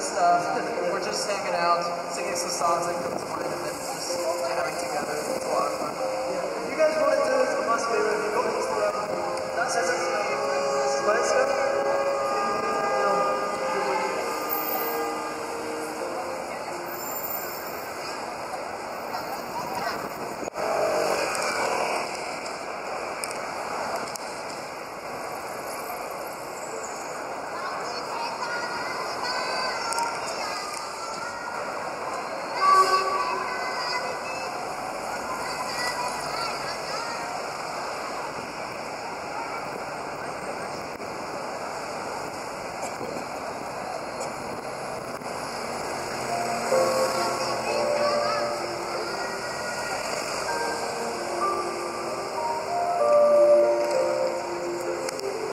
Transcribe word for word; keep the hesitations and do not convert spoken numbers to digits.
just uh, we're just hanging out, singing some songs that come to mind, and then